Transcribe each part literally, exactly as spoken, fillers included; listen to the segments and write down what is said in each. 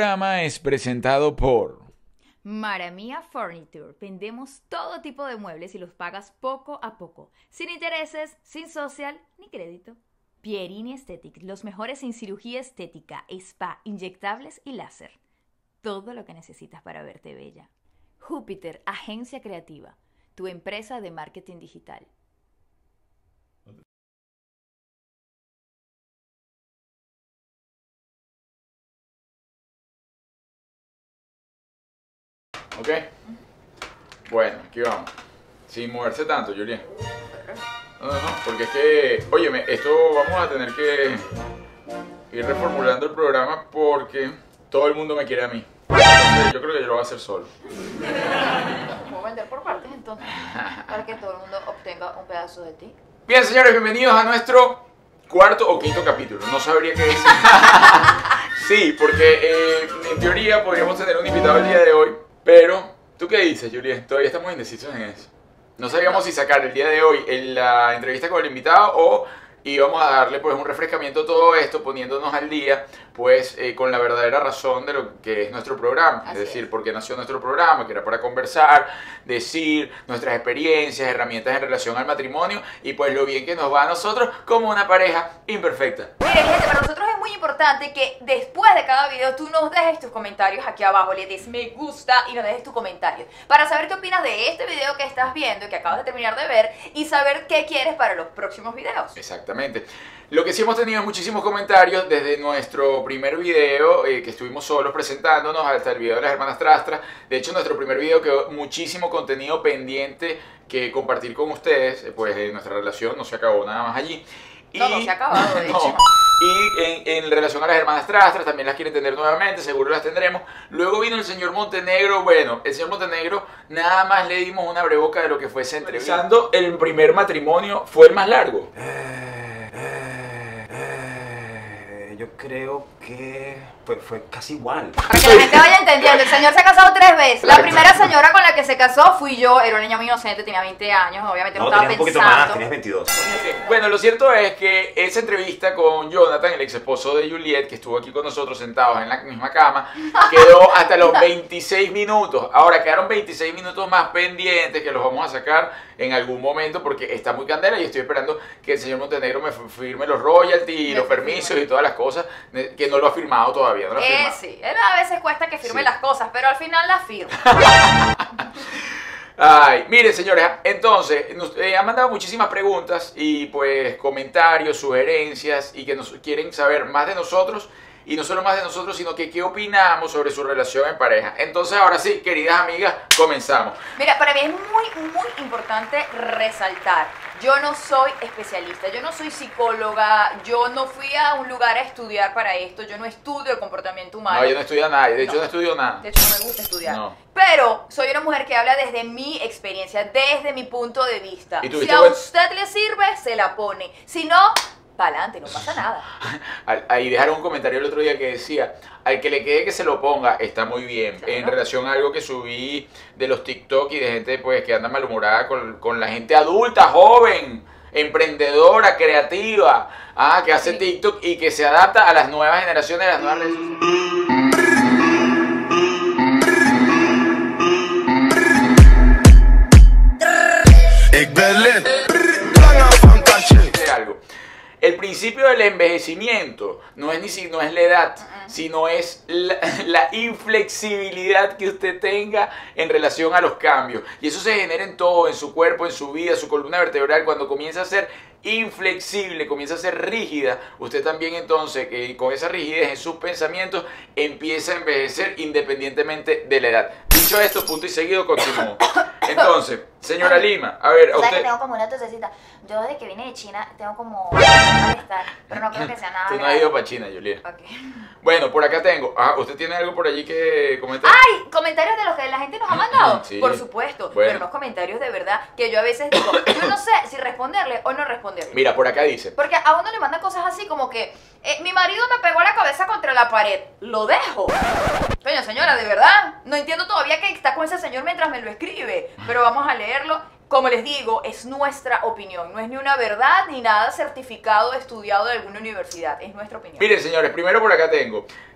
programa es presentado por Maramia Furniture. Vendemos todo tipo de muebles y los pagas poco a poco, sin intereses, sin social ni crédito. Pierini Aesthetic, los mejores en cirugía estética, spa, inyectables y láser. Todo lo que necesitas para verte bella. Júpiter, agencia creativa, tu empresa de marketing digital. ¿Ok? Bueno, aquí vamos. Sin moverse tanto, Julián. No, no, no, porque es que, óyeme, esto vamos a tener que ir reformulando el programa porque todo el mundo me quiere a mí. Entonces, yo creo que yo lo voy a hacer solo. Vamos a vender por partes entonces, para que todo el mundo obtenga un pedazo de ti. Bien, señores, bienvenidos a nuestro cuarto o quinto capítulo. No sabría qué decir. Sí, porque eh, en teoría podríamos tener un invitado el día de hoy, pero ¿tú qué dices, Julián? Todavía estamos indecisos en eso. No sabíamos si sacar el día de hoy en la entrevista con el invitado o íbamos a darle pues un refrescamiento a todo esto, poniéndonos al día pues eh, con la verdadera razón de lo que es nuestro programa. Así es decir, es. por qué nació nuestro programa, que era para conversar, decir nuestras experiencias, herramientas en relación al matrimonio y pues lo bien que nos va a nosotros como una pareja imperfecta. Miren, gente, para nosotros es muy importante que después de cada video tú nos dejes tus comentarios aquí abajo, le des me gusta y nos dejes tu comentario para saber qué opinas de este video que estás viendo, que acabas de terminar de ver, y saber qué quieres para los próximos videos. Exactamente. Lo que sí hemos tenido es muchísimos comentarios desde nuestro primer video, eh, que estuvimos solos presentándonos, hasta el video de las hermanas Trastra. De hecho, nuestro primer video quedó muchísimo contenido pendiente que compartir con ustedes, eh, pues eh, nuestra relación no se acabó nada más allí. Y, No, no se ha acabado, de no. hecho. Y en, en relación a las hermanas Trastras, también las quieren tener nuevamente, seguro las tendremos. Luego vino el señor Montenegro. Bueno, el señor Montenegro, nada más le dimos una breboca de lo que fue esa entrevista. El primer matrimonio fue el más largo. Eh, eh, eh, yo creo que fue, fue casi igual. Para que la gente vaya entendiendo, el señor se ha casado tres veces. La primera señora con la que se casó fui yo, era una niña muy inocente, tenía veinte años, obviamente no, No, estaba tenías un poquito pensando. más, tenías veintidós. Bueno, lo cierto es que esa entrevista con Jonathan, el ex esposo de Juliet, que estuvo aquí con nosotros sentados en la misma cama, quedó hasta los veintiséis minutos. Ahora quedaron veintiséis minutos más pendientes que los vamos a sacar en algún momento porque está muy candela y estoy esperando que el señor Montenegro me firme los royalties y Me los firme. permisos y todas las cosas, que no lo ha firmado todavía. No lo ha Eh, firmado. sí, él a veces cuesta que firme Sí. las cosas, pero al final las firma. Ay, miren señores, entonces nos eh, han mandado muchísimas preguntas y pues comentarios, sugerencias y que nos quieren saber más de nosotros y no solo más de nosotros, sino que qué opinamos sobre su relación en pareja. Entonces ahora sí, queridas amigas, comenzamos. Mira, para mí es muy, muy importante resaltar, yo no soy especialista, yo no soy psicóloga, yo no fui a un lugar a estudiar para esto, yo no estudio el comportamiento humano. No, yo no estudio nada, de hecho No. no estudio nada. De hecho, no me gusta estudiar. No. Pero soy una mujer que habla desde mi experiencia, desde mi punto de vista. ¿Y Si tuviste a buen- usted le sirve, se la pone. Si no, para adelante, no pasa nada. Al- Ahí dejaron un comentario el otro día que decía, al que le quede que se lo ponga, está muy bien. Claro. En relación a algo que subí de los TikTok y de gente pues que anda malhumorada con, con la gente adulta, joven, emprendedora, creativa, ah, que hace Sí. TikTok y que se adapta a las nuevas generaciones, a las nuevas redes sociales. Ik ben lit, langer van Katje. Decir algo. El principio del envejecimiento no es ni si no es la edad, sino es la, la inflexibilidad que usted tenga en relación a los cambios. Y eso se genera en todo, en su cuerpo, en su vida, su columna vertebral. Cuando comienza a ser inflexible, comienza a ser rígida, usted también entonces, eh, con esa rigidez en sus pensamientos, empieza a envejecer independientemente de la edad. Dicho esto, punto y seguido, continúo. Entonces, señora Lima, a ver, a O sea que usted... tengo como una tosecita. Yo desde que vine de China tengo como malestar, pero no creo que sea nada Tú no has grave. ido para China, Julia. Ok. Bueno, por acá tengo. Ah, ¿usted tiene algo por allí que comentar? ¡Ay! ¿Comentarios de los que la gente nos ha mandado? Sí. Por supuesto, Bueno. pero unos comentarios de verdad que yo a veces digo, yo no sé si responderle o no responderle. Mira, por acá dice. Porque a uno le mandan cosas así como que eh, mi marido me pegó la cabeza contra la pared, lo dejo. Coño, señora, de verdad, no entiendo todavía que está con ese señor mientras me lo escribe, pero vamos a leerlo. Como les digo, es nuestra opinión, no es ni una verdad ni nada certificado, estudiado de alguna universidad, es nuestra opinión. Miren, señores, primero por acá tengo.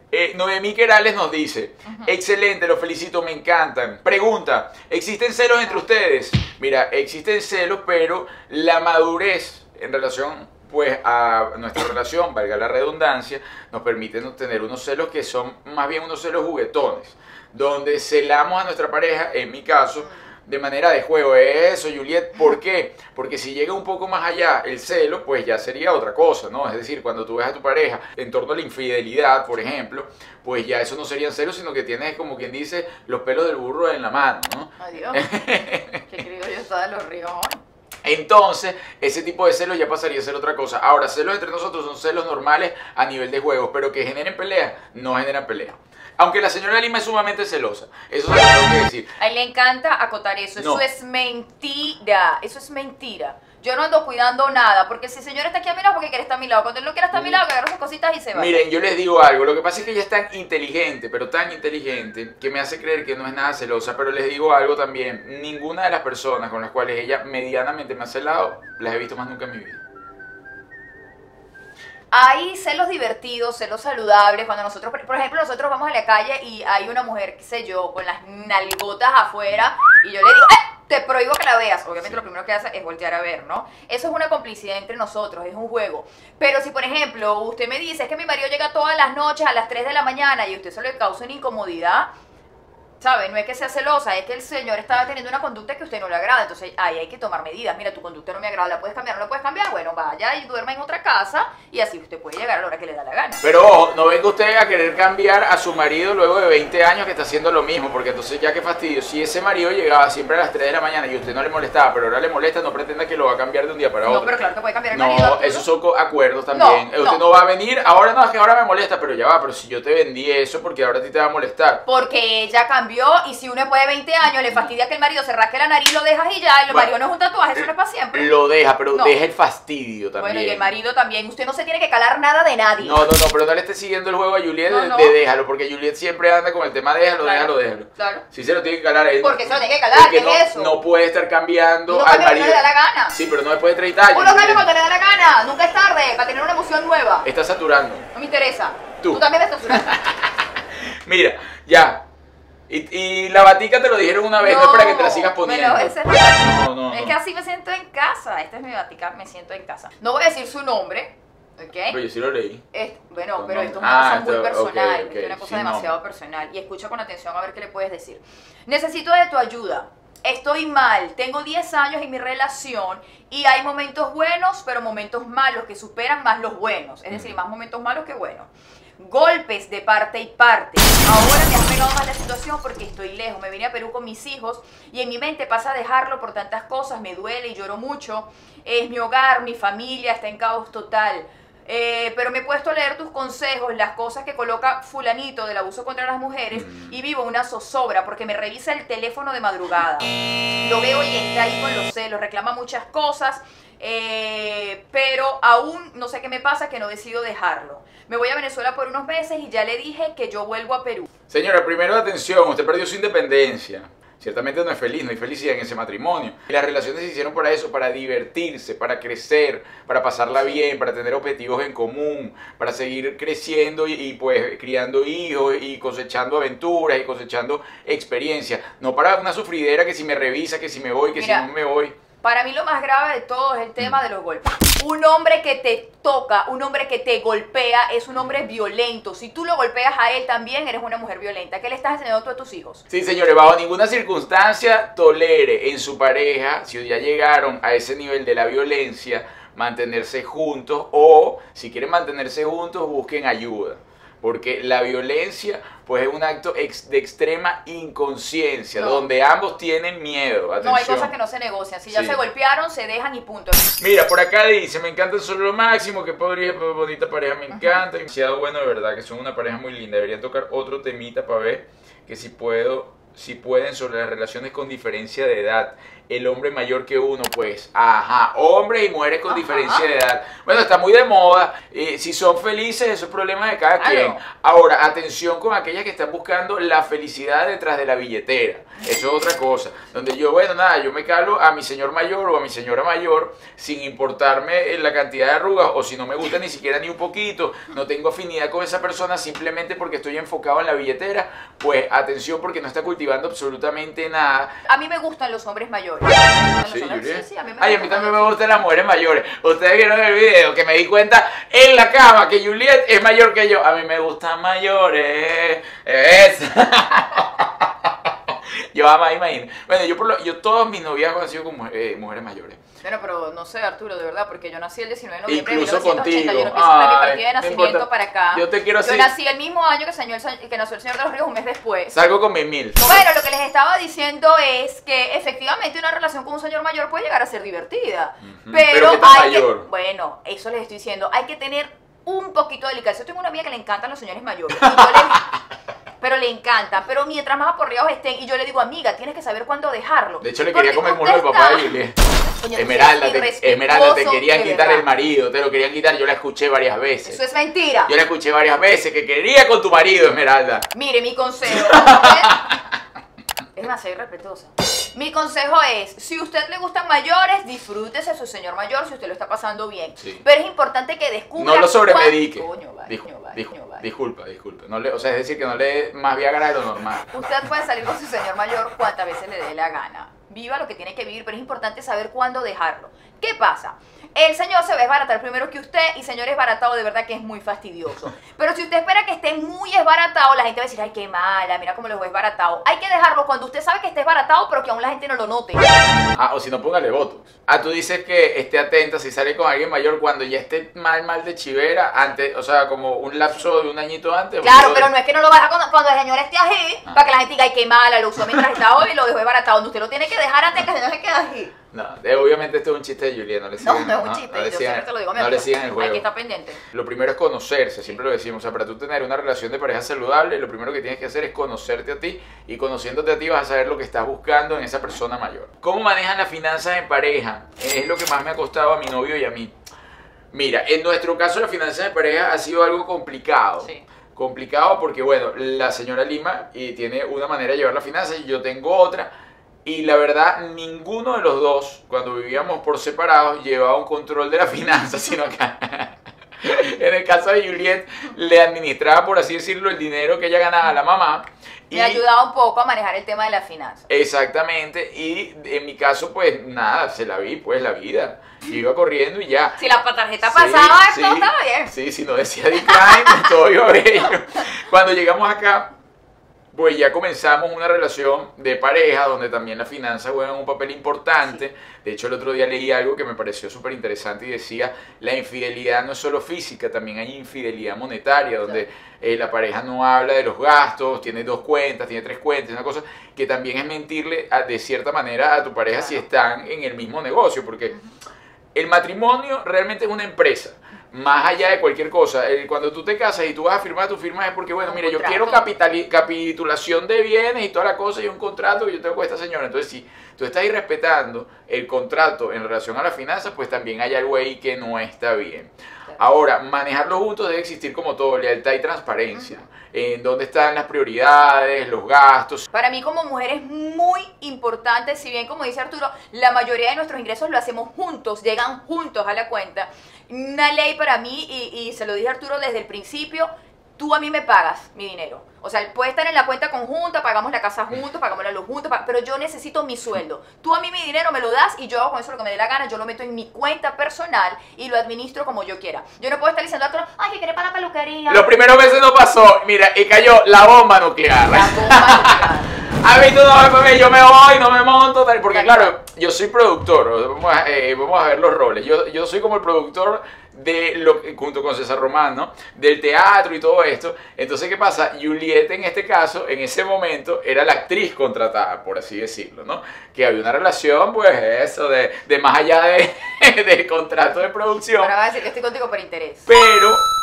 Eh, Noemí Querales nos dice, uh-huh. excelente, los felicito, me encantan. Pregunta, ¿existen celos entre ustedes? Mira, existen celos, pero la madurez en relación pues a nuestra relación, valga la redundancia, nos permite tener unos celos que son más bien unos celos juguetones, donde celamos a nuestra pareja, en mi caso, de manera de juego. Eso, Juliet, ¿por qué? Porque si llega un poco más allá el celo, pues ya sería otra cosa, ¿no? Es decir, cuando tú ves a tu pareja en torno a la infidelidad, por ejemplo, pues ya eso no serían celos, sino que tienes, como quien dice, los pelos del burro en la mano, ¿no? Adiós. Qué querido yo estaba de los ríos. Entonces, ese tipo de celos ya pasaría a ser otra cosa. Ahora, celos entre nosotros son celos normales a nivel de juegos, pero que generen peleas, no generan peleas. Aunque la señora Lima es sumamente celosa. Eso se lo tengo que decir. A él le encanta acotar eso. No. Eso es mentira. Eso es mentira. Yo no ando cuidando nada. Porque si el señor está aquí a mi lado, porque quiere estar a mi lado. Cuando él no quiere estar a mi lado, que agarra sus cositas y se va. Miren, yo les digo algo. Lo que pasa es que ella es tan inteligente, pero tan inteligente, que me hace creer que no es nada celosa. Pero les digo algo también. Ninguna de las personas con las cuales ella medianamente me ha celado, las he visto más nunca en mi vida. Hay celos divertidos, celos saludables, cuando nosotros, por ejemplo, nosotros vamos a la calle y hay una mujer, qué sé yo, con las nalgotas afuera y yo le digo, ¡eh! Te prohíbo que la veas. Obviamente lo primero que hace es voltear a ver, ¿no? Eso es una complicidad entre nosotros, es un juego. Pero si, por ejemplo, usted me dice, es que mi marido llega todas las noches a las tres de la mañana y usted se le causa una incomodidad, ¿sabe? No es que sea celosa, es que el señor estaba teniendo una conducta que a usted no le agrada. Entonces, ahí hay que tomar medidas. Mira, tu conducta no me agrada, ¿la puedes cambiar? ¿No la puedes cambiar? Bueno, vaya y duerma en otra casa y así usted puede llegar a la hora que le da la gana. Pero ojo, no venga usted a querer cambiar a su marido luego de veinte años que está haciendo lo mismo, porque entonces ya qué fastidio. Si ese marido llegaba siempre a las tres de la mañana y usted no le molestaba, pero ahora le molesta, no pretenda que lo va a cambiar de un día para otro. No, pero claro que puede cambiar el no, marido. No, esos son acuerdos también. No, usted no. no va a venir, ahora no, es que ahora me molesta, pero ya va, pero si yo te vendí eso, porque ahora a ti te va a molestar. Porque ella cambió y si uno después de veinte años le fastidia que el marido se rasque la nariz, lo dejas y ya. El bueno, marido no es un tatuaje, eso no es para siempre. Lo deja, pero no. deja el fastidio también. Bueno, y el marido también. Usted no se tiene que calar nada de nadie. No, no, no, pero no le esté siguiendo el juego a Juliet no, de, no. de déjalo, porque Juliet siempre anda con el tema déjalo, claro, déjalo, déjalo. Claro. Sí se lo tiene que calar. Él, porque se lo tiene que calar, ¿qué no, es eso? No puede estar cambiando uno al cambia marido. cuando le da la gana. Sí, pero no después de treinta años. Uno cambia cuando le da la gana. Nunca es tarde para tener una emoción nueva. Está saturando. No me interesa. Tú. Tú también me estás saturando. Mira, ya. Y, y la batica te lo dijeron una vez, no, no es para que te la sigas poniendo. Bueno, ese es, no, no, es no. que así me siento en casa. Esta es mi batica, me siento en casa. No voy a decir su nombre, ¿ok? Pero yo sí lo leí. Es, bueno, no, pero no. esto es una ah, cosa muy esto, personal. okay, okay. Esto es una cosa sí, demasiado no. personal. Y escucha con atención a ver qué le puedes decir. Necesito de tu ayuda. Estoy mal, tengo diez años en mi relación y hay momentos buenos, pero momentos malos que superan más los buenos. Es decir, más momentos malos que buenos. Golpes de parte y parte. Ahora me ha pegado más la situación porque estoy lejos. Me vine a Perú con mis hijos y en mi mente pasa a dejarlo por tantas cosas. Me duele y lloro mucho. Es mi hogar, mi familia está en caos total. Eh, pero me he puesto a leer tus consejos, las cosas que coloca fulanito del abuso contra las mujeres mm. y vivo una zozobra porque me revisa el teléfono de madrugada. Lo veo y está ahí con los celos, reclama muchas cosas, eh, pero aún no sé qué me pasa que no decido dejarlo. Me voy a Venezuela por unos meses y ya le dije que yo vuelvo a Perú. Señora, primero atención, usted perdió su independencia. Ciertamente no es feliz, no hay felicidad en ese matrimonio. Y las relaciones se hicieron para eso, para divertirse, para crecer, para pasarla bien, para tener objetivos en común, para seguir creciendo y, y pues criando hijos y cosechando aventuras y cosechando experiencias. No para una sufridera que si me revisa, que si me voy, que Mira, si no me voy. Para mí lo más grave de todo es el tema de los golpes. Un hombre que te toca, un hombre que te golpea, es un hombre violento. Si tú lo golpeas a él también, eres una mujer violenta. ¿Qué le estás enseñando tú a tus hijos? Sí, señores, bajo ninguna circunstancia tolere en su pareja, si ya llegaron a ese nivel de la violencia, mantenerse juntos o, si quieren mantenerse juntos, busquen ayuda. Porque la violencia pues es un acto ex de extrema inconsciencia, no. donde ambos tienen miedo. Atención. No, hay cosas que no se negocian. Si ya sí. se golpearon, se dejan y punto. Mira, por acá dice, me encanta solo lo máximo, que podría, bonita pareja, me encanta. Uh-huh. Demasiado bueno, de verdad, que son una pareja muy linda. Debería tocar otro temita para ver que si puedo si pueden, sobre las relaciones con diferencia de edad. El hombre mayor que uno, pues, ajá, hombres y mujeres con Ajá. diferencia de edad. Bueno, está muy de moda. Eh, si son felices, eso es problema de cada Claro. quien. Ahora, atención con aquellas que están buscando la felicidad detrás de la billetera. Eso es otra cosa. Donde yo, bueno, nada, yo me calo a mi señor mayor o a mi señora mayor sin importarme la cantidad de arrugas, o si no me gusta ni siquiera ni un poquito, no tengo afinidad con esa persona simplemente porque estoy enfocado en la billetera. Pues atención, porque no está cultivando absolutamente nada. A mí me gustan los hombres mayores. Me gustan los Sí, hombres- Juliet. sí, sí, a mí me Ay, a mí gustan también los- me gustan las mujeres mayores. Ustedes vieron el video que me di cuenta en la cama que Juliet es mayor que yo. A mí me gustan mayores. Es. Yo ama, imagino. Bueno, yo, por lo, yo todos mis noviazgos han sido con mujer- eh, mujeres mayores. Bueno, pero no sé, Arturo, de verdad, porque yo nací el diecinueve de noviembre Incluso de mil novecientos ochenta. contigo. Yo no pienso en mi Ay, partida de no nacimiento importa. para acá. Yo te quiero Yo así. nací el mismo año que, señor, que nació el Señor de los Ríos, un mes después. Salgo con mis mil. Bueno, lo que les estaba diciendo es que efectivamente una relación con un señor mayor puede llegar a ser divertida. Ujú. Pero, Pero ¿qué tan hay mayor? que, bueno, eso les estoy diciendo, hay que tener un poquito de delicadeza. Yo tengo una amiga que le encantan los señores mayores. Y yo le, pero le encantan. Pero mientras más aporreados estén, y yo le digo, amiga, tienes que saber cuándo dejarlo. De hecho, le Porque quería comer el usted muslo al papá de está- Juliet. Coño, tú Esmeralda, eres te, Esmeralda, te irrespetuoso, querían de quitar verdad. el marido, te lo querían quitar, yo la escuché varias veces. Eso es mentira. Yo la escuché varias veces, que quería con tu marido, Esmeralda. Mire, mi consejo. usted- Es demasiado irrespetuosa. Mi consejo es, si a usted le gustan mayores, disfrútese de su señor mayor si usted lo está pasando bien. Sí. Pero es importante que descubra... No lo sobremedique. cuán- Coño, vale, Dij- coño, vale, dij- coño, vale. disculpa, disculpa. No le, o sea, es decir, que no le dé más Viagra de lo normal. Usted puede salir con su señor mayor cuantas veces le dé la gana. Viva lo que tiene que vivir, pero es importante saber cuándo dejarlo. ¿Qué pasa? El señor se va a desbaratar primero que usted y señor esbaratado de verdad que es muy fastidioso. Pero si usted espera que esté muy esbaratado, la gente va a decir, ay, qué mala, mira cómo lo dejó esbaratado. Hay que dejarlo cuando usted sabe que esté esbaratado, pero que aún la gente no lo note. Ah, o si no, póngale Botox. Ah, tú dices que esté atenta si sale con alguien mayor cuando ya esté mal, mal de chivera, antes, o sea, como un lapso de un añito antes. Claro, o- pero no es que no lo baja cuando, cuando el señor esté así, Ah. para que la gente diga, ay, qué mala, lo usó mientras estaba y lo dejó esbaratado. Usted lo tiene que dejar antes que el señor se quede así. No, de- obviamente esto es un chiste de Juliet, no le No, sigan. no es un chiste, no le yo sigan- siempre te lo digo a mi no le amigo. sigan el Hay juego. que estar pendiente. Lo primero es conocerse, siempre lo decimos. O sea, para tú tener una relación de pareja saludable, lo primero que tienes que hacer es conocerte a ti. Y conociéndote a ti vas a saber lo que estás buscando en esa persona mayor. ¿Cómo manejan las finanzas en pareja? Es lo que más me ha costado a mi novio y a mí. Mira, en nuestro caso las finanzas de pareja ha sido algo complicado. Sí. Complicado porque, bueno, la señora Lima y tiene una manera de llevar las finanzas y yo tengo otra. Y la verdad, ninguno de los dos, cuando vivíamos por separados, llevaba un control de la finanza, sino que en el caso de Juliet, le administraba, por así decirlo, el dinero que ella ganaba a la mamá. Me ayudaba un poco a manejar el tema de la finanza. Exactamente, y en mi caso, pues nada, se la vi, pues la vida. Yo iba corriendo y ya. Si la tarjeta Sí, pasaba, sí, todo estaba bien. Sí, si no decía decline, todo iba bien. Cuando llegamos acá, pues ya comenzamos una relación de pareja donde también las finanzas juegan un papel importante. De hecho, el otro día leí algo que me pareció súper interesante y decía, la infidelidad no es solo física, también hay infidelidad monetaria, donde eh, la pareja no habla de los gastos, tiene dos cuentas, tiene tres cuentas, una cosa que también es mentirle a- de cierta manera a tu pareja si están en el mismo negocio, porque el matrimonio realmente es una empresa. Más allá de cualquier cosa, eh, cuando tú te casas y tú vas a firmar, tu firmas es porque, bueno, Un mire, yo contrato. quiero capitali- capitulación de bienes y toda la cosa y un contrato que yo tengo con esta señora. Entonces, si tú estás irrespetando el contrato en relación a las finanzas, pues también hay algo ahí que no está bien. Ahora, manejarlo juntos debe existir como todo, lealtad y transparencia. En dónde están las prioridades, los gastos. Para mí como mujer es muy importante, si bien como dice Arturo, la mayoría de nuestros ingresos lo hacemos juntos, llegan juntos a la cuenta. Una ley para mí, y, y se lo dije a Arturo desde el principio, tú a mí me pagas mi dinero. O sea, puede estar en la cuenta conjunta, pagamos la casa juntos, pagamos la luz juntos, pa- pero yo necesito mi sueldo. Tú a mí mi dinero me lo das y yo hago con eso lo que me dé la gana, yo lo meto en mi cuenta personal y lo administro como yo quiera. Yo no puedo estar diciendo a Arturo, ay, que quiere para la peluquería. Los primeros meses no pasó, mira, y cayó la bomba nuclear. La bomba nuclear. A mí tú no me comes, yo me voy, no me monto, tal, porque claro, yo soy productor, vamos a, eh, vamos a ver los roles, yo, yo soy como el productor de lo que- junto con César Román, ¿no? Del teatro y todo esto. Entonces, ¿qué pasa? Juliet en este caso, en ese momento, era la actriz contratada, por así decirlo, ¿no? Que había una relación, pues eso, de, de más allá de, del contrato de producción. Ahora va a decir que estoy contigo por interés. Pero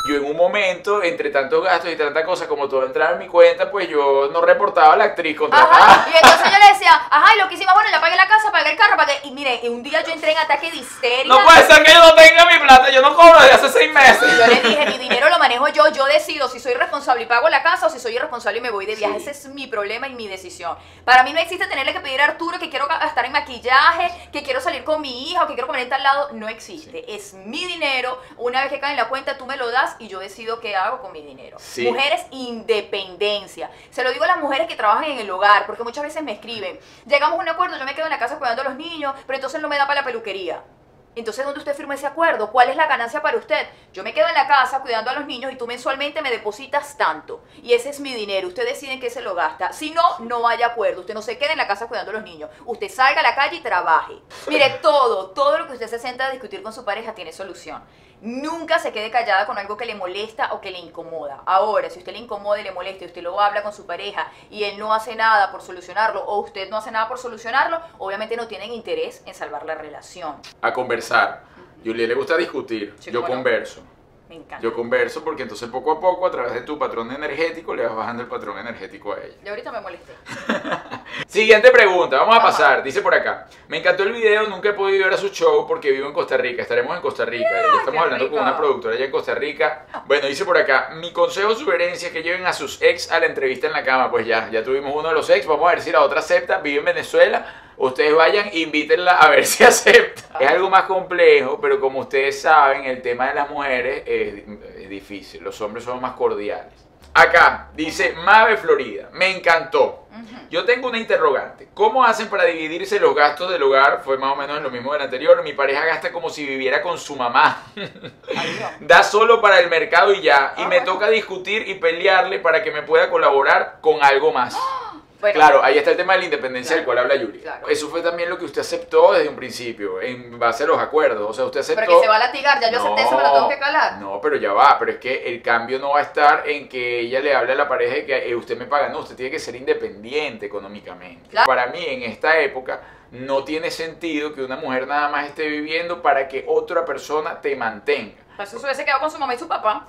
Yo en un momento, entre tantos gastos y tanta cosa, como todo entraba en mi cuenta, pues yo no reportaba a la actriz contratada. Ajá, y entonces yo le decía, ajá, y lo que hicimos, bueno, ya pagué la casa, pagué el carro, pagué, y mire, un día yo entré en ataque de histeria. No puede ser que yo no tenga mi plata, yo no cobro desde hace seis meses. Yo le dije, mi dinero lo manejo yo, yo decido si soy responsable y pago la casa o si soy irresponsable y me voy de viaje. Sí. Ese es mi problema y mi decisión. Para mí no existe tenerle que pedir a Arturo que quiero gastar en maquillaje, que quiero salir con mi hija o que quiero comer en tal lado. No existe. Sí. Es mi dinero. Una vez que cae en la cuenta, tú me lo das y yo decido qué hago con mi dinero. Sí. Mujeres, independencia. Se lo digo a las mujeres que trabajan en el hogar, porque muchas veces me escriben, llegamos a un acuerdo, yo me quedo en la casa cuidando a los niños, pero entonces no me da para la peluquería. Entonces, ¿dónde usted firma ese acuerdo? ¿Cuál es la ganancia para usted? Yo me quedo en la casa cuidando a los niños y tú mensualmente me depositas tanto. Y ese es mi dinero. Usted decide en qué se lo gasta. Si no, no hay acuerdo. Usted no se quede en la casa cuidando a los niños. Usted salga a la calle y trabaje. Mire, todo, todo lo que usted se sienta a discutir con su pareja tiene solución. Nunca se quede callada con algo que le molesta o que le incomoda. Ahora, si usted le incomoda y le molesta y usted lo habla con su pareja y él no hace nada por solucionarlo o usted no hace nada por solucionarlo, obviamente no tienen interés en salvar la relación. A conversar. Juliet le gusta discutir. Sí, Yo cómo no. converso. Me encanta. Yo converso porque entonces poco a poco, a través de tu patrón energético, le vas bajando el patrón energético a ella. Yo ahorita me molesté. Siguiente pregunta, vamos a Ajá. pasar. Dice por acá: me encantó el video, nunca he podido ir a su show porque vivo en Costa Rica. Estaremos en Costa Rica. Ya estamos qué hablando rico. con una productora allá en Costa Rica. Bueno, dice por acá: mi consejo, sugerencia es que lleven a sus ex a la entrevista en la cama. Pues ya, ya tuvimos uno de los ex. Vamos a ver si la otra acepta. Vive en Venezuela. Ustedes vayan, invítenla a ver si acepta. Es algo más complejo, pero como ustedes saben, el tema de las mujeres es, es difícil. Los hombres son más cordiales. Acá dice Mave Florida: me encantó. Yo tengo una interrogante. ¿Cómo hacen para dividirse los gastos del hogar? Fue más o menos lo mismo del anterior. Mi pareja gasta como si viviera con su mamá. Da solo para el mercado y ya. Y me toca discutir y pelearle para que me pueda colaborar con algo más. Bueno, Claro, ahí está el tema de la independencia Claro, del cual habla Yuri. claro. Eso fue también lo que usted aceptó desde un principio, en base a los acuerdos. O sea, usted aceptó... pero que se va a latigar, ya yo acepté eso, me lo tengo que calar. No, pero ya va, pero es que el cambio no va a estar en que ella le hable a la pareja de que eh, usted me paga. No, usted tiene que ser independiente económicamente. Claro. Para mí, en esta época, no tiene sentido que una mujer nada más esté viviendo para que otra persona te mantenga. Para eso se hubiese quedado con su mamá y su papá.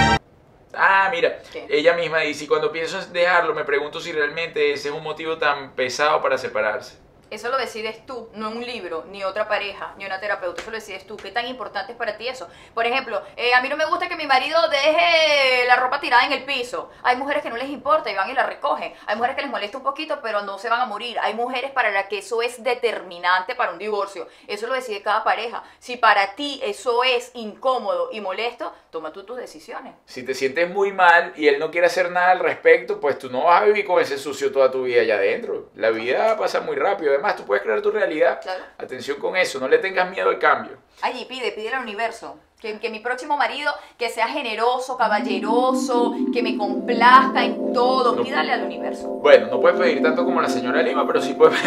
Ah, mira, ¿Qué? ella misma dice: y cuando pienso en dejarlo, me pregunto si realmente ese es un motivo tan pesado para separarse. Eso lo decides tú, no un libro, ni otra pareja, ni una terapeuta. Eso lo decides tú. ¿Qué tan importante es para ti eso? Por ejemplo, eh, a mí no me gusta que mi marido deje la ropa tirada en el piso. Hay mujeres que no les importa y van y la recogen. Hay mujeres que les molesta un poquito, pero no se van a morir. Hay mujeres para las que eso es determinante para un divorcio. Eso lo decide cada pareja. Si para ti eso es incómodo y molesto, toma tú tus decisiones. Si te sientes muy mal y él no quiere hacer nada al respecto, pues tú no vas a vivir con ese sucio toda tu vida allá adentro. La vida pasa muy rápido. Además, tú puedes crear tu realidad. Claro. Atención con eso, no le tengas miedo al cambio. Allí pide, pide al universo. Que, que mi próximo marido, que sea generoso, caballeroso, que me complazca en todo. No. Pídale al universo. Bueno, no puedes pedir tanto como la señora Lima, pero sí puedes...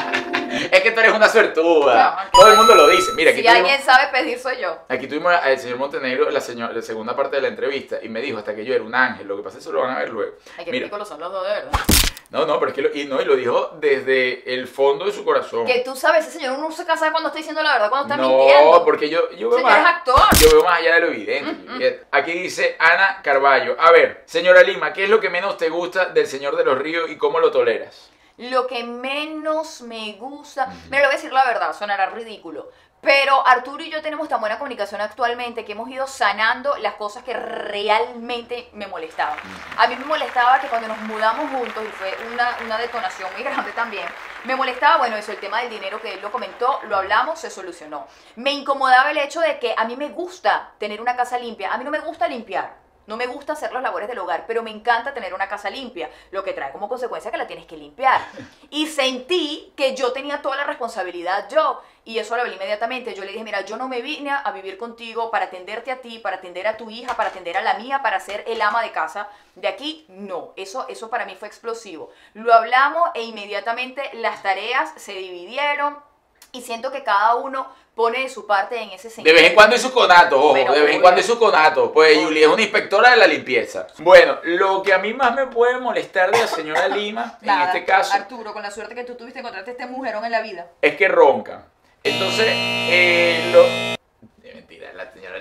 Es que tú eres una suertuda. No, Todo el mundo lo dice. Mira, aquí Si tuvimos, alguien sabe pedir, soy yo. aquí tuvimos al señor Montenegro la, señor- la segunda parte de la entrevista y me dijo hasta que yo era un ángel. Lo que pasa es que eso lo van a ver luego. Ay, qué Mira, ridículos son los dos, de verdad. no, no, pero es que lo, y, no, y lo dijo desde el fondo de su corazón. Que tú sabes, ese señor uno se casa cuando está diciendo la verdad, cuando está No, mintiendo. porque yo, yo veo Señor es más, actor. yo veo más allá de lo evidente. Juliet. Aquí dice Ana Carballo: a ver, señora Lima, ¿qué es lo que menos te gusta del Señor de los Ríos y cómo lo toleras? Lo que menos me gusta, mira, le voy a decir la verdad, sonará ridículo, pero Arturo y yo tenemos tan buena comunicación actualmente que hemos ido sanando las cosas que realmente me molestaban. A mí me molestaba que cuando nos mudamos juntos, y fue una, una detonación muy grande también, me molestaba, bueno, eso, el tema del dinero que él lo comentó, lo hablamos, se solucionó. Me incomodaba el hecho de que a mí me gusta tener una casa limpia, a mí no me gusta limpiar. No me gusta hacer las labores del hogar, pero me encanta tener una casa limpia, lo que trae como consecuencia que la tienes que limpiar. Y sentí que yo tenía toda la responsabilidad yo, y eso lo hablé inmediatamente. Yo le dije, mira, yo no me vine a vivir contigo para atenderte a ti, para atender a tu hija, para atender a la mía, para ser el ama de casa. De aquí, no. Eso, eso para mí fue explosivo. Lo hablamos e inmediatamente las tareas se dividieron y siento que cada uno pone de su parte en ese sentido. De vez en cuando hizo conato, ojo, Bueno, de vez en obvio. cuando hizo conato. Pues Obvio. Julie es una inspectora de la limpieza. Bueno, lo que a mí más me puede molestar de la señora Lima, en Nada, este caso, Arturo, con la suerte que tú tuviste, encontraste este mujerón en la vida. es que ronca. Entonces, eh, lo... De mentira, la señora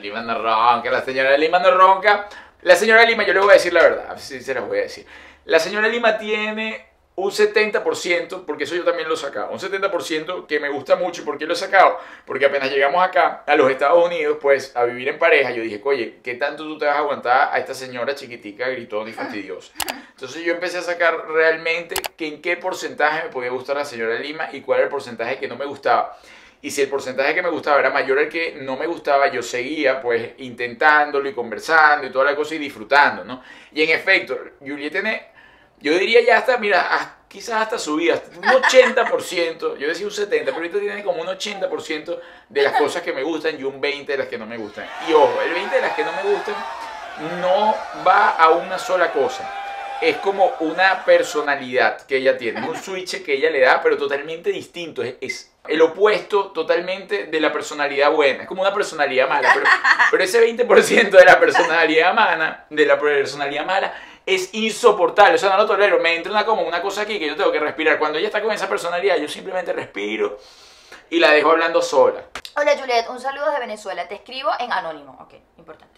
Lima no ronca, la señora Lima no ronca. La señora Lima, yo le voy a decir la verdad, sí se las voy a decir. La señora Lima tiene un setenta por ciento, porque eso yo también lo he sacado, un setenta por ciento que me gusta mucho. ¿Y por qué lo he sacado? Porque apenas llegamos acá, a los Estados Unidos, pues, a vivir en pareja, yo dije, oye, ¿qué tanto tú te vas a aguantar a esta señora chiquitica, gritona y fastidiosa? Entonces yo empecé a sacar realmente que en qué porcentaje me podía gustar la señora Lima y cuál era el porcentaje que no me gustaba. Y si el porcentaje que me gustaba era mayor al que no me gustaba, yo seguía pues intentándolo y conversando y toda la cosa y disfrutando, ¿no? Y en efecto, Juliet tiene, yo diría ya hasta, mira, hasta, quizás hasta subida, hasta un ochenta por ciento, yo decía un setenta por ciento, pero ahorita tiene como un ochenta por ciento de las cosas que me gustan y un veinte por ciento de las que no me gustan. Y ojo, el veinte por ciento de las que no me gustan no va a una sola cosa. Es como una personalidad que ella tiene, es un switch que ella le da, pero totalmente distinto. Es, es el opuesto totalmente de la personalidad buena. Es como una personalidad mala, pero, pero ese veinte por ciento de la personalidad mala, de la personalidad mala, es insoportable. O sea, no lo tolero. Me entra una, como una cosa aquí que yo tengo que respirar. Cuando ella está con esa personalidad, yo simplemente respiro y la dejo hablando sola. Hola Juliet, un saludo desde Venezuela. Te escribo en anónimo. Ok, importante.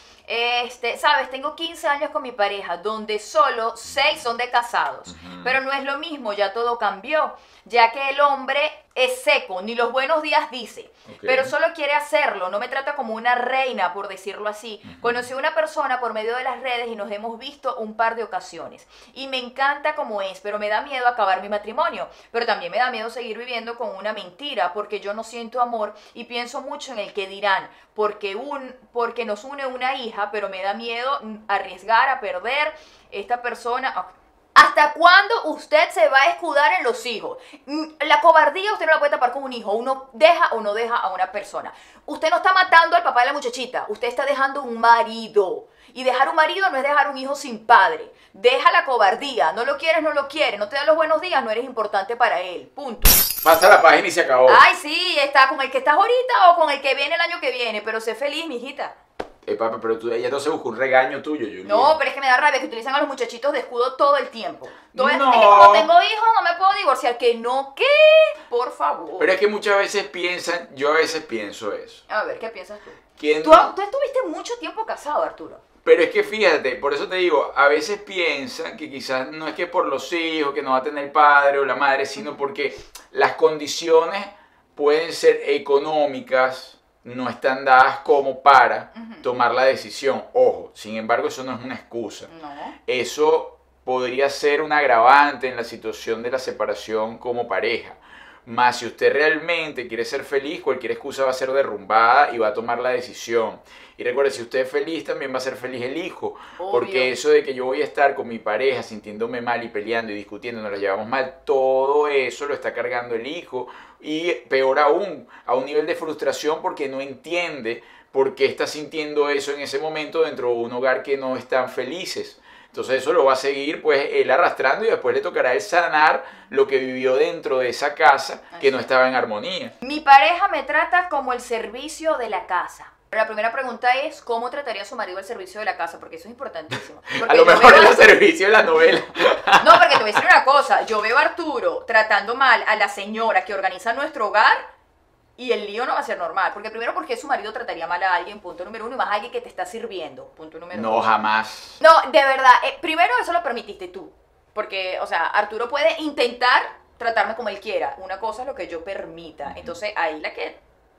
Este, sabes, tengo quince años con mi pareja, donde solo seis son de casados. Uh-huh. Pero no es lo mismo, ya todo cambió, ya que el hombre es seco, ni los buenos días dice. Okay. Pero solo quiere hacerlo, no me trata como una reina, por decirlo así. Uh-huh. Conocí a una persona por medio de las redes y nos hemos visto un par de ocasiones. Y me encanta como es, pero me da miedo acabar mi matrimonio. Pero también me da miedo seguir viviendo con una mentira, porque yo no siento amor y pienso mucho en el que dirán. Porque, un, porque nos une una hija, pero me da miedo arriesgar a perder esta persona. ¿Hasta cuándo usted se va a escudar en los hijos? La cobardía usted no la puede tapar con un hijo. Uno deja o no deja a una persona. Usted no está matando al papá de la muchachita. Usted está dejando un marido. Y dejar un marido no es dejar un hijo sin padre. Deja la cobardía. No lo quieres, no lo quieres. No te da los buenos días, no eres importante para él. Punto. Pasa la página y se acabó. Ay, sí, está con el que estás ahorita o con el que viene el año que viene. Pero sé feliz, mijita. Eh, papi, pero tú, ella no se buscó un regaño tuyo, Juliet. No, pero es que me da rabia que utilizan a los muchachitos de escudo todo el tiempo. Todo no. Es, es que como tengo hijos no me puedo divorciar. ¿Que no? ¿Qué? Por favor. Pero es que muchas veces piensan, yo a veces pienso eso. A ver, ¿qué piensas tú? ¿Quién ¿Tú, no? tú estuviste mucho tiempo casado, Arturo. Pero es que fíjate, por eso te digo, a veces piensan que quizás no es que por los hijos, que no va a tener el padre o la madre, sino porque las condiciones pueden ser económicas, no están dadas como para uh-huh. tomar la decisión. Ojo, sin embargo, eso no es una excusa. No. Eso podría ser un agravante en la situación de la separación como pareja. Más si usted realmente quiere ser feliz, cualquier excusa va a ser derrumbada y va a tomar la decisión. Y recuerde, si usted es feliz, también va a ser feliz el hijo. Obvio. Porque eso de que yo voy a estar con mi pareja sintiéndome mal y peleando y discutiendo, nos la llevamos mal, todo eso lo está cargando el hijo. Y peor aún, a un nivel de frustración porque no entiende por qué está sintiendo eso en ese momento dentro de un hogar que no están felices. Entonces eso lo va a seguir pues él arrastrando y después le tocará a él sanar lo que vivió dentro de esa casa que no estaba en armonía. Mi pareja me trata como el servicio de la casa. Pero la primera pregunta es, ¿cómo trataría a su marido el servicio de la casa? Porque eso es importantísimo. Porque a lo mejor es el servicio de la novela. No, porque te voy a decir una cosa. Yo veo a Arturo tratando mal a la señora que organiza nuestro hogar y el lío no va a ser normal. Porque primero, porque su marido trataría mal a alguien, punto número uno, y más a alguien que te está sirviendo, punto número No, dos. jamás. No, de verdad. Eh, primero, eso lo permitiste tú. Porque, o sea, Arturo puede intentar tratarme como él quiera. Una cosa es lo que yo permita. Uh-huh. Entonces, ahí la que...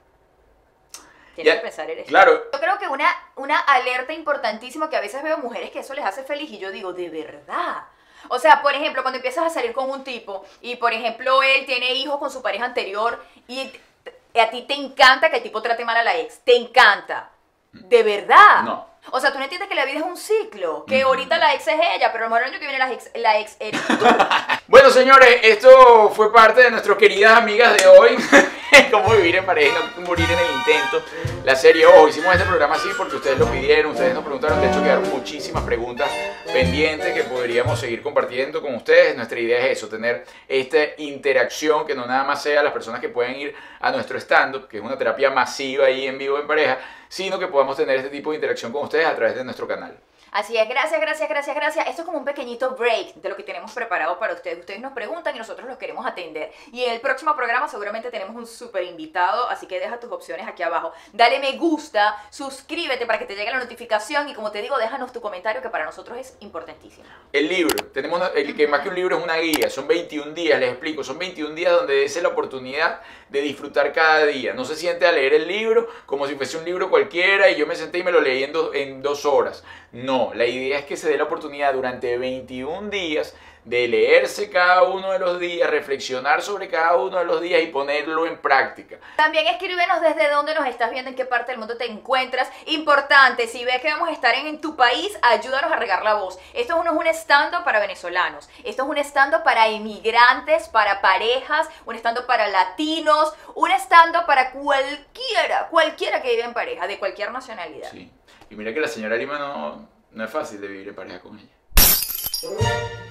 Tienes Ya, que pensar eres claro. Yo creo que una, una alerta importantísima que a veces veo mujeres que eso les hace feliz y yo digo, de verdad. O sea, por ejemplo, cuando empiezas a salir con un tipo y, por ejemplo, él tiene hijos con su pareja anterior y a ti te encanta que el tipo trate mal a la ex. Te encanta. De verdad. No. O sea, tú no entiendes que la vida es un ciclo. Que ahorita la ex es ella, pero a lo mejor el año que viene la ex, la ex eres tú. Bueno, señores, esto fue parte de nuestras queridas amigas de hoy. Cómo vivir en pareja y no morir en el intento. La serie, ojo, hicimos este programa así porque ustedes lo pidieron, ustedes nos preguntaron. De hecho, quedaron muchísimas preguntas pendientes que podríamos seguir compartiendo con ustedes. Nuestra idea es eso, tener esta interacción que no nada más sea las personas que pueden ir a nuestro stand-up, que es una terapia masiva ahí en vivo en pareja, sino que podamos tener este tipo de interacción con ustedes a través de nuestro canal. Así es, gracias, gracias, gracias, gracias. Esto es como un pequeñito break de lo que tenemos preparado para ustedes. Ustedes nos preguntan y nosotros los queremos atender. Y en el próximo programa seguramente tenemos un súper invitado, así que deja tus opciones aquí abajo. Dale me gusta, suscríbete para que te llegue la notificación y como te digo, déjanos tu comentario que para nosotros es importantísimo. El libro, tenemos el que más que un libro es una guía, son veintiún días, les explico, son veintiún días donde des la oportunidad de disfrutar cada día. No se siente a leer el libro como si fuese un libro cualquiera y yo me senté y me lo leí en, do, en dos horas. No, la idea es que se dé la oportunidad durante veintiún días de leerse cada uno de los días, reflexionar sobre cada uno de los días y ponerlo en práctica. También escríbenos desde dónde nos estás viendo, en qué parte del mundo te encuentras. Importante, si ves que vamos a estar en, en tu país, ayúdanos a regar la voz. Esto no es un stand-up para venezolanos, esto es un stand-up para inmigrantes, para parejas, un stand-up para latinos, un stand-up para cualquiera, cualquiera que vive en pareja, de cualquier nacionalidad. Sí, y mira que la señora Lima no, no es fácil de vivir en pareja con ella.